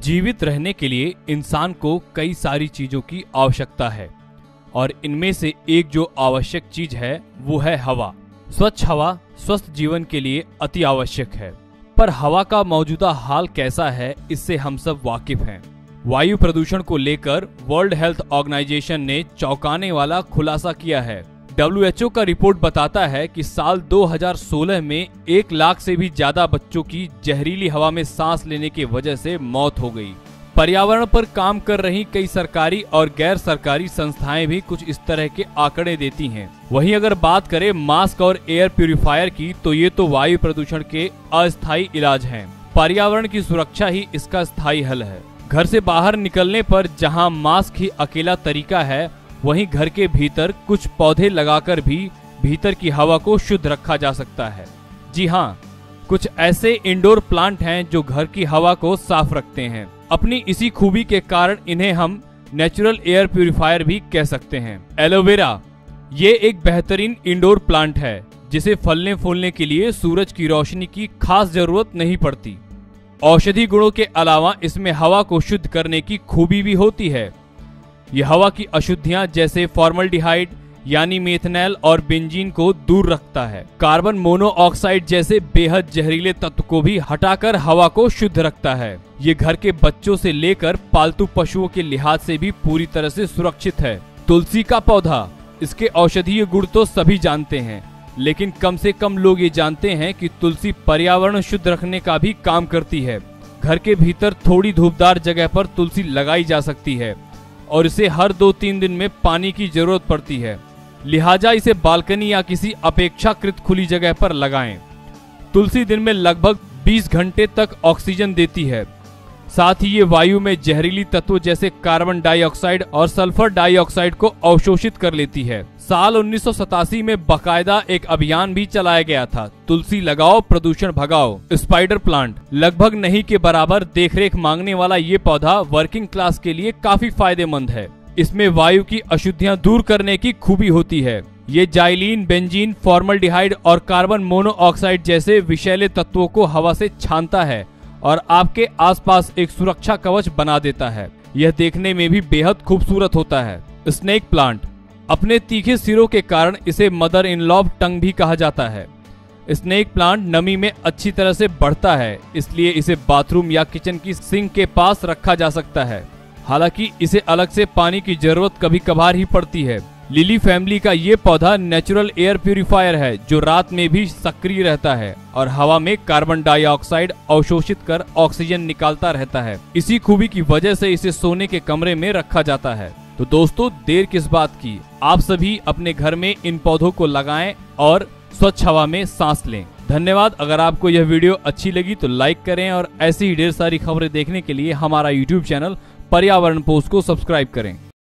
जीवित रहने के लिए इंसान को कई सारी चीजों की आवश्यकता है और इनमें से एक जो आवश्यक चीज है वो है हवा। स्वच्छ हवा स्वस्थ जीवन के लिए अति आवश्यक है। पर हवा का मौजूदा हाल कैसा है इससे हम सब वाकिफ हैं। वायु प्रदूषण को लेकर वर्ल्ड हेल्थ ऑर्गेनाइजेशन ने चौंकाने वाला खुलासा किया है। WHO का रिपोर्ट बताता है कि साल 2016 में 1 लाख से भी ज्यादा बच्चों की जहरीली हवा में सांस लेने की वजह से मौत हो गई। पर्यावरण पर काम कर रही कई सरकारी और गैर सरकारी संस्थाएं भी कुछ इस तरह के आंकड़े देती हैं। वहीं अगर बात करें मास्क और एयर प्यूरिफायर की, तो ये तो वायु प्रदूषण के अस्थायी इलाज हैं। पर्यावरण की सुरक्षा ही इसका स्थायी हल है। घर से बाहर निकलने पर जहां मास्क ही अकेला तरीका है, वहीं घर के भीतर कुछ पौधे लगाकर भी भीतर की हवा को शुद्ध रखा जा सकता है। जी हाँ, कुछ ऐसे इंडोर प्लांट हैं जो घर की हवा को साफ रखते हैं। अपनी इसी खूबी के कारण इन्हें हम नेचुरल एयर प्यूरिफायर भी कह सकते हैं। एलोवेरा ये एक बेहतरीन इंडोर प्लांट है जिसे फलने फूलने के लिए सूरज की रोशनी की खास जरूरत नहीं पड़ती। औषधि गुणों के अलावा इसमें हवा को शुद्ध करने की खूबी भी होती है। यह हवा की अशुद्धियां जैसे फॉर्मल्डिहाइड यानी मेथनॉल और बेंजीन को दूर रखता है। कार्बन मोनोऑक्साइड जैसे बेहद जहरीले तत्व को भी हटाकर हवा को शुद्ध रखता है। ये घर के बच्चों से लेकर पालतू पशुओं के लिहाज से भी पूरी तरह से सुरक्षित है। तुलसी का पौधा, इसके औषधीय गुण तो सभी जानते हैं, लेकिन कम से कम लोग ये जानते हैं कि तुलसी पर्यावरण शुद्ध रखने का भी काम करती है। घर के भीतर थोड़ी धूपदार जगह पर तुलसी लगाई जा सकती है और इसे हर 2-3 दिन में पानी की जरूरत पड़ती है। लिहाजा इसे बालकनी या किसी अपेक्षाकृत खुली जगह पर लगाएं। तुलसी दिन में लगभग 20 घंटे तक ऑक्सीजन देती है। साथ ही ये वायु में जहरीली तत्वों जैसे कार्बन डाइऑक्साइड और सल्फर डाइऑक्साइड को अवशोषित कर लेती है। साल 1987 में बाकायदा एक अभियान भी चलाया गया था, तुलसी लगाओ प्रदूषण भगाओ। स्पाइडर प्लांट लगभग नहीं के बराबर देखरेख मांगने वाला ये पौधा वर्किंग क्लास के लिए काफी फायदेमंद है। इसमें वायु की अशुद्धियां दूर करने की खूबी होती है। ये जाइलीन, बेंजीन, फॉर्मल्डिहाइड और कार्बन मोनोऑक्साइड जैसे विषैले तत्वों को हवा से छानता है और आपके आसपास एक सुरक्षा कवच बना देता है। यह देखने में भी बेहद खूबसूरत होता है। स्नेक प्लांट अपने तीखे सिरों के कारण इसे मदर इन लॉ टंग भी कहा जाता है। स्नेक प्लांट नमी में अच्छी तरह से बढ़ता है, इसलिए इसे बाथरूम या किचन की सिंक के पास रखा जा सकता है। हालांकि इसे अलग से पानी की जरूरत कभी कभार ही पड़ती है। लिली फैमिली का ये पौधा नेचुरल एयर प्यूरिफायर है जो रात में भी सक्रिय रहता है और हवा में कार्बन डाइऑक्साइड अवशोषित कर ऑक्सीजन निकालता रहता है। इसी खूबी की वजह से इसे सोने के कमरे में रखा जाता है। तो दोस्तों, देर किस बात की, आप सभी अपने घर में इन पौधों को लगाएं और स्वच्छ हवा में सांस लें। धन्यवाद। अगर आपको यह वीडियो अच्छी लगी तो लाइक करें और ऐसी ही ढेर सारी खबरें देखने के लिए हमारा YouTube चैनल पर्यावरण पोस्ट को सब्सक्राइब करें।